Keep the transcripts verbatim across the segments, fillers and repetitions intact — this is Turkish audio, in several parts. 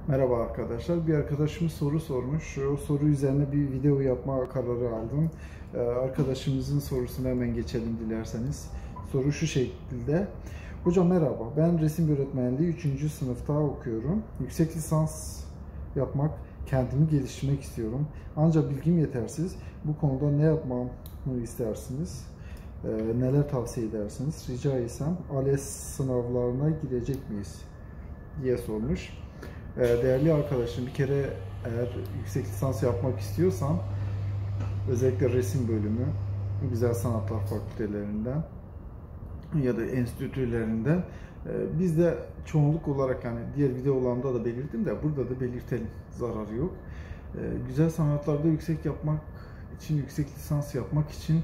Merhaba arkadaşlar. Bir arkadaşımız soru sormuş. O soru üzerine bir video yapma kararı aldım. Ee, arkadaşımızın sorusuna hemen geçelim dilerseniz. Soru şu şekilde. Hocam merhaba. Ben resim öğretmenliği üçüncü sınıfta okuyorum. Yüksek lisans yapmak, kendimi geliştirmek istiyorum. Ancak bilgim yetersiz. Bu konuda ne yapmamı istersiniz? Ee, neler tavsiye edersiniz? Rica etsem ALES sınavlarına girecek miyiz diye sormuş. Değerli arkadaşım, bir kere eğer yüksek lisans yapmak istiyorsan özellikle resim bölümü Güzel Sanatlar Fakültelerinden ya da enstitülerinden biz de çoğunluk olarak, yani diğer videolarımda da belirttim de burada da belirtelim, zararı yok. Güzel sanatlarda yüksek yapmak için, yüksek lisans yapmak için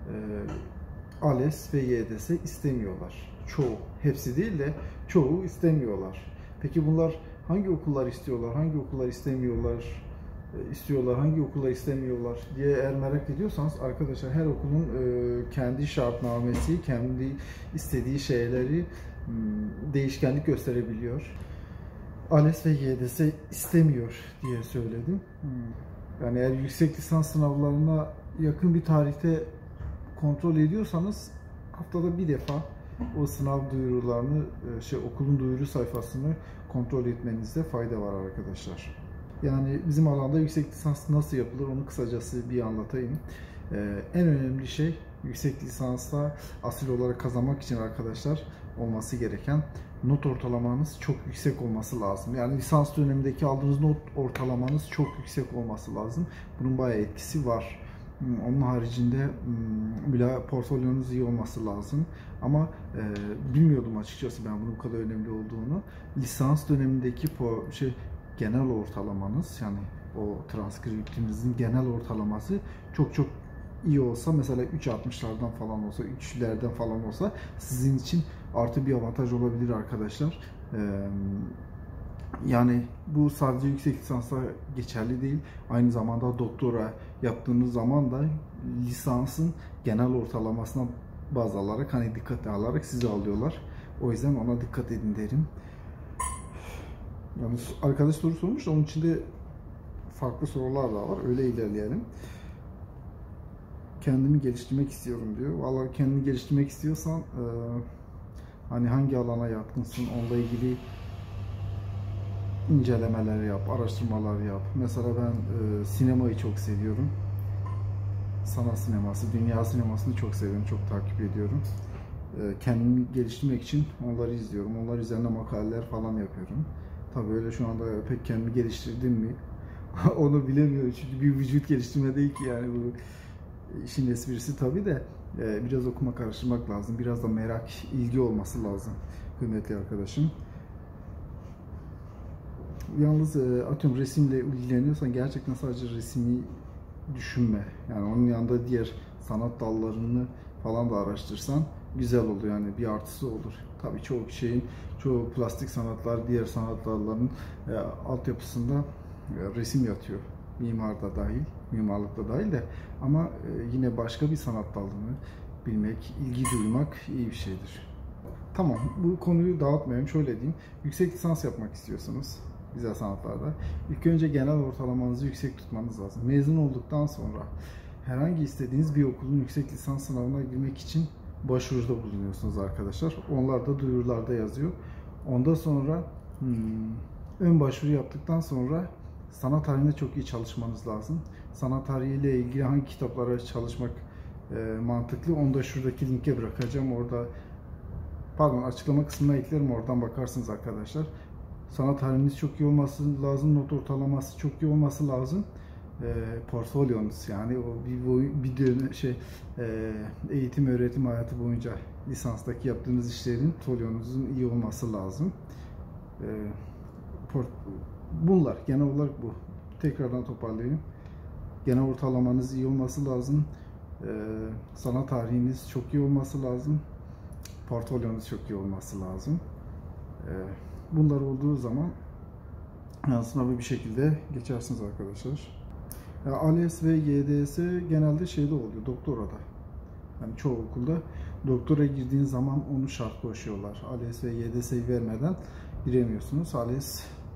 ALES ve Y D S istemiyorlar. Çoğu, hepsi değil de çoğu istemiyorlar. Peki bunlar hangi okullar istiyorlar, hangi okullar istemiyorlar, istiyorlar, hangi okullar istemiyorlar diye eğer merak ediyorsanız arkadaşlar, her okulun kendi şartnamesi, kendi istediği şeyleri değişkenlik gösterebiliyor. ALES ve Y D S istemiyor diye söyledim. Yani eğer yüksek lisans sınavlarına yakın bir tarihte kontrol ediyorsanız haftada bir defa o sınav duyurularını, şey okulun duyuru sayfasını kontrol etmenizde fayda var arkadaşlar. Yani bizim alanda yüksek lisans nasıl yapılır onu kısacası bir anlatayım. Ee, en önemli şey yüksek lisansta asil olarak kazanmak için arkadaşlar olması gereken not ortalamanız çok yüksek olması lazım. Yani lisans dönemindeki aldığınız not ortalamanız çok yüksek olması lazım. Bunun bayağı etkisi var. Onun haricinde bile portfolyonuz iyi olması lazım. Ama e, bilmiyordum açıkçası ben bunun bu kadar önemli olduğunu. Lisans dönemindeki şey genel ortalamanız, yani o transkriptinizin genel ortalaması çok çok iyi olsa, mesela üç altmışlardan falan olsa, üçlerden falan olsa sizin için artı bir avantaj olabilir arkadaşlar. E, Yani bu sadece yüksek lisansa geçerli değil. Aynı zamanda doktora yaptığınız zaman da lisansın genel ortalamasına baz alarak, hani dikkate alarak sizi alıyorlar. O yüzden ona dikkat edin derim. Yani arkadaş soru sormuş, onun içinde farklı sorular da var. Öyle ilerleyelim. Kendimi geliştirmek istiyorum diyor. Vallahi kendini geliştirmek istiyorsan e, hani hangi alana yatkınsın, onunla ilgili incelemeler yap, araştırmalar yap. Mesela ben e, sinemayı çok seviyorum. Sanat sineması, dünya sinemasını çok seviyorum, çok takip ediyorum. E, kendimi geliştirmek için onları izliyorum. Onlar üzerine makaleler falan yapıyorum. Tabii öyle şu anda pek kendimi geliştirdim mi onu bilemiyorum. Çünkü bir vücut geliştirme değil ki, yani bu işin esprisi tabii de e, biraz okumak, araştırmak lazım. Biraz da merak, ilgi olması lazım kıymetli arkadaşım. Yalnız atıyorum resimle ilgileniyorsan gerçekten sadece resmi düşünme. Yani onun yanında diğer sanat dallarını falan da araştırsan güzel olur, yani bir artısı olur. Tabii çoğu şeyin, çoğu plastik sanatlar, diğer sanat dallarının e, altyapısında e, resim yatıyor. Mimar da dahil, mimarlık da dahil de, ama e, yine başka bir sanat dalını bilmek, ilgi duymak iyi bir şeydir. Tamam, bu konuyu dağıtmayayım. Şöyle diyeyim, yüksek lisans yapmak istiyorsanız güzel sanatlarda ilk önce genel ortalamanızı yüksek tutmanız lazım. Mezun olduktan sonra herhangi istediğiniz bir okulun yüksek lisans sınavına girmek için başvuruda bulunuyorsunuz arkadaşlar. Onlar da duyurularda yazıyor. Ondan sonra hmm, ön başvuru yaptıktan sonra sanat tarihinde çok iyi çalışmanız lazım. Sanat tarihiyle ilgili hangi kitaplara çalışmak e, mantıklı, onu da şuradaki linke bırakacağım. Orada, pardon, açıklama kısmına eklerim, oradan bakarsınız arkadaşlar. Sanat tarihiniz çok iyi olması lazım, not ortalaması çok iyi olması lazım. E, portfolyonuz, yani o bir, bir dönem şey e, eğitim öğretim hayatı boyunca lisanstaki yaptığınız işlerin portfolyonuzun iyi olması lazım. E, port, bunlar genel olarak bu. Tekrardan toparlayayım. Genel ortalamanız iyi olması lazım. E, sanat tarihiniz çok iyi olması lazım. Portfolyonuz çok iyi olması lazım. E, Bunlar olduğu zaman yani sınavı bir şekilde geçersiniz arkadaşlar. Yani ALES ve Y D S genelde şeyde oluyor, doktorada. Yani çoğu okulda doktora girdiğin zaman onu şart koşuyorlar. ALES ve Y D S'yi vermeden giremiyorsunuz. ALES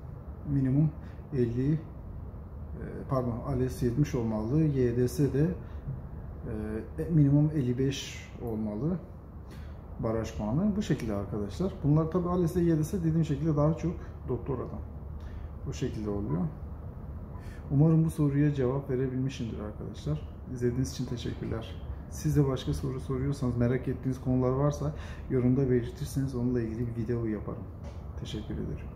minimum elli, pardon A L E S yetmiş olmalı. Y D S de minimum elli beş olmalı. Baraj puanı. Bu şekilde arkadaşlar. Bunlar tabi A L E S ile Y D S dediğim şekilde daha çok doktoradan. Bu şekilde oluyor. Umarım bu soruya cevap verebilmişimdir arkadaşlar. İzlediğiniz için teşekkürler. Siz de başka soru soruyorsanız, merak ettiğiniz konular varsa yorumda belirtirseniz onunla ilgili bir video yaparım. Teşekkür ederim.